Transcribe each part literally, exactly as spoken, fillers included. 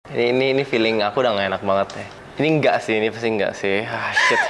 Ini, ini ini feeling aku udah gak enak banget ya. Ini enggak sih, ini pasti enggak sih. Ah shit.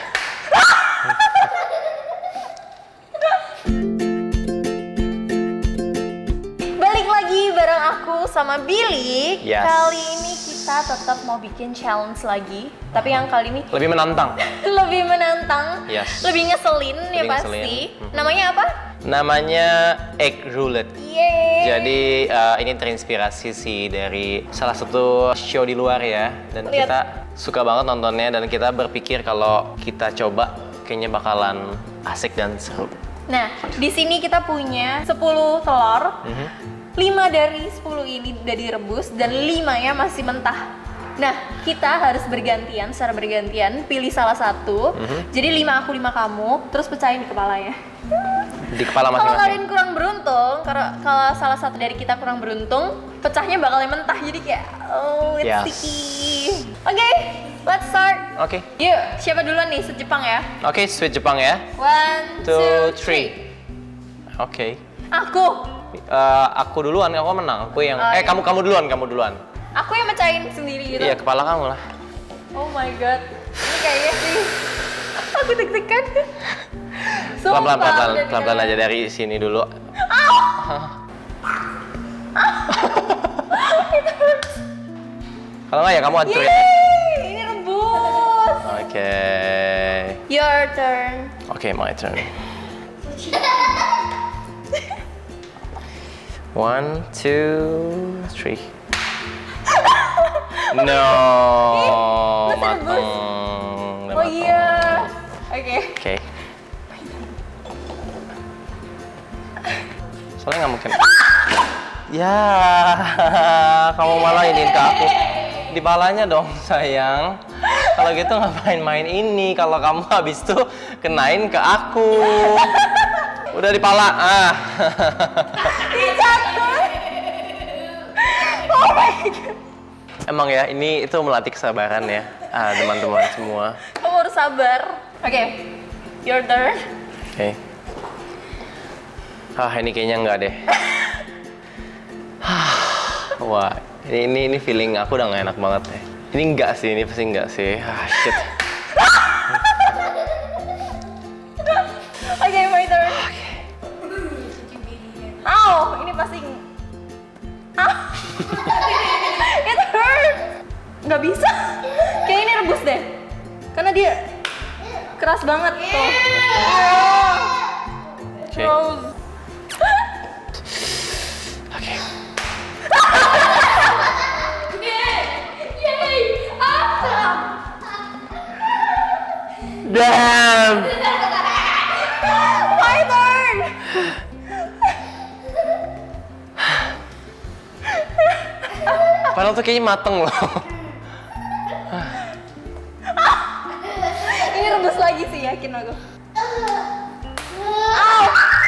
Balik lagi bareng aku sama Billy. Yes. Kali ini kita tetap mau bikin challenge lagi. Tapi yang kali ini Lebih menantang. lebih menantang, Yes. lebih ngeselin ya Lebih pasti. ngeselin. Mhm. Namanya apa? Namanya egg roulette. Yeay. Jadi uh, ini terinspirasi sih dari salah satu show di luar ya. Dan Lihat. kita suka banget nontonnya dan kita berpikir kalau kita coba kayaknya bakalan asik dan seru. Nah, di sini kita punya sepuluh telur. Mhm. lima dari sepuluh ini udah direbus dan lima ya masih mentah. Nah, kita harus bergantian, secara bergantian pilih salah satu. Mhm. Jadi lima aku, lima kamu, terus pecahin di kepalanya. Di kepala Kalau masing-masing. kalian kurang beruntung, kalau kalau salah satu dari kita kurang beruntung, pecahnya bakalnya mentah. Jadi kayak oh, it's Yes. sticky. Oke, let's start. Oke. Yuk, siapa duluan nih? Se-Jepang ya. Oke, sweet Jepang ya. One, Two, two, three. three. Oke. Aku. Eh, aku duluan, aku menang. Aku yang Oh, eh iya. kamu kamu duluan, kamu duluan. Aku yang mecahin sendiri gitu. Iya, kepala kamu lah. Oh my god. Ini kayaknya sih. Aku deg-degan. Pelan-pelan, Sumpah, pelan-pelan, udah pelan-pelan aja deg-degan. dari sini dulu. Kalau nggak ya kamu hancurin. Yeay, ini rebus. Oke. Your turn. Oke, my turn. One, two, three. No, masih mateng. rebus. Udah Oh mateng. iya. Oke. Oke. Soalnya nggak mungkin. Ya, kamu malah iniin ke aku. Di palanya dong, sayang. Kalau gitu ngapain main ini? Kalau kamu habis itu kenain ke aku. Udah di pala. Ah. Jatuh. Oh my god. Emang ya, ini itu melatih kesabaran ya, ah, teman-teman semua. Kamu harus sabar. Oke. Your turn. Oke. Ah, ini kayaknya enggak deh. Wah, ini, ini ini feeling aku udah gak enak banget deh. Ini enggak sih, ini pasti enggak sih. Ah, shit. Oke, my turn. Ow, ini pasti. Ah. It hurt. Nggak bisa. Kayak ini rebus deh. Karena dia keras banget tuh. Oke. Rose. Oke. Yay! Ah. Damn. My turn. Padahal tuh kayaknya mateng loh. Ini rebus lagi sih, yakin aku. Ow!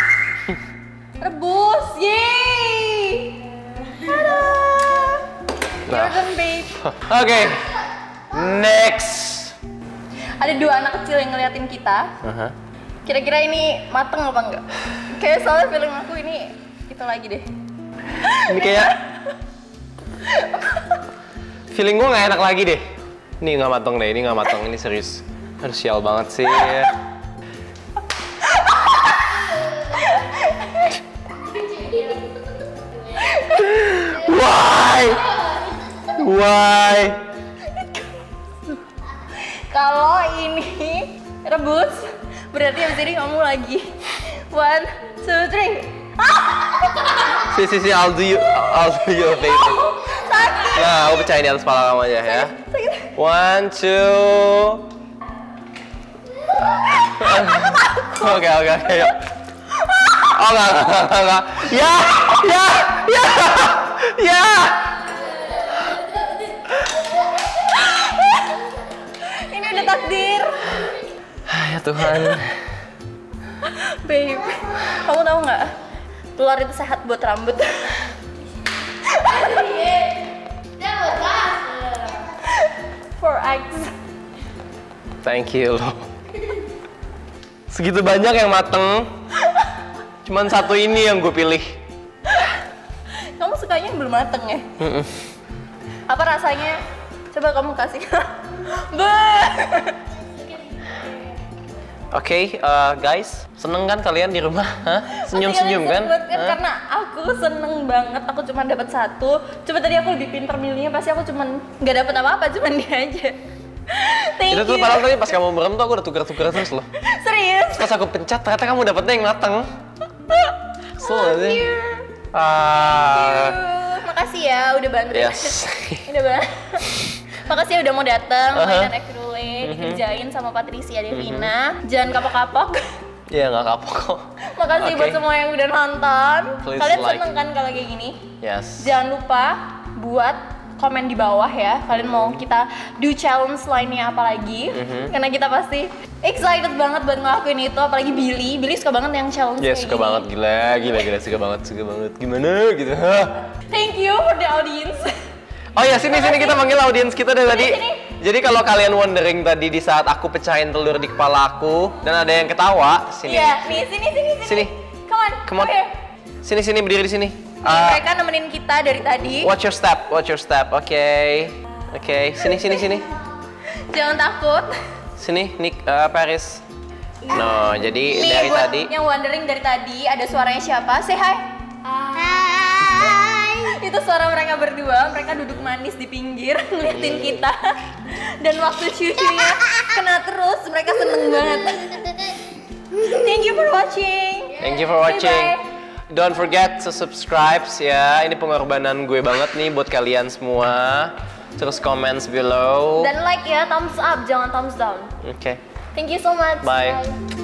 Rebus, yeay! Tada! Your Nah. turn, babe. Oke. Next. Ada dua anak kecil yang ngeliatin kita. Aha. Kira-kira ini mateng apa enggak? Kayak soalnya feeling aku ini itu lagi deh. Ini kayak feeling gue nggak enak lagi deh. Ini nggak mateng deh, ini nggak mateng, ini serius. Aduh, sial banget sih. Why? Why? Kalau ini rebus, berarti abis ini kamu lagi. One, two, three. Si si si, I'll do you, I'll do you a favor. Sakit. Nah, aku pecahin di atas kepala kamu aja ya. Sakit. One, two. Oke, oke, oke, yuk. Oh, enggak, enggak, enggak, enggak. Ya, ya, ya, ya. Ini udah takdir. Ya Tuhan. Babe, kamu tahu nggak? Telur itu sehat buat rambut. For eggs. Thank you loh. Segitu banyak yang mateng. Cuman satu ini yang gue pilih. Kamu sukanya yang belum mateng ya? Mm-mm. Apa rasanya? Coba kamu kasih. Beuh. Oke, okay, uh, guys, seneng kan kalian di rumah? Senyum-senyum kan? kan? Karena aku seneng banget, aku cuma dapat satu. Coba tadi aku lebih pinter milihnya, pasti aku cuma nggak dapat apa-apa, cuma dia aja. Thank Itu tuh you. padahal tadi pas kamu merem tuh aku udah tuker-tuker terus loh. Serius? Pas aku pencet ternyata kamu dapetnya yang mateng. So, Love sih. you. Ah, Makasih ya udah bantu. yes. Udah banget. Makasih ya udah mau datang Uh-huh. mainan acrylic dikerjain sama Patricia Devina. Jangan kapok-kapok. Iya nggak kapok kok. Makasih Oke. buat semua yang udah nonton. Please Kalian like. seneng kan kalau kayak gini? Yes. Jangan lupa buat komen di bawah ya. Kalian mau kita do challenge lainnya apa lagi? Mhm. Karena kita pasti excited banget buat ngelakuin itu. Apalagi Billy. Billy suka banget yang challenge Iya kayak suka gini. banget, gila, gila, gila, suka banget, suka banget. Gimana gitu? Thank you for the audience. Oh ya sini sini kita panggil audiens kita dari tadi. sini. Jadi kalau kalian wondering tadi di saat aku pecahin telur di kepala aku dan ada yang ketawa, sini. Iya, nih sini sini sini. Sini. Come on. Come on. here. Sini sini berdiri di sini. Nih, Ah, mereka nemenin kita dari tadi. watch your step, watch your step. Oke. Oke, sini sini sini. Jangan takut. Sini Nick eh, Paris. No, jadi Nih dari buat tadi yang wondering dari tadi ada suaranya siapa? Say hi. Hai. Itu suara mereka berdua, mereka duduk manis di pinggir ngeliatin kita. Dan waktu cucunya kena terus, mereka seneng banget. Thank you for watching. Thank you for watching. Bye-bye. Don't forget to subscribe ya. Ini pengorbanan gue banget nih buat kalian semua. Terus comments below. Dan like ya, thumbs up, jangan thumbs down. Oke. Thank you so much. Bye. Bye.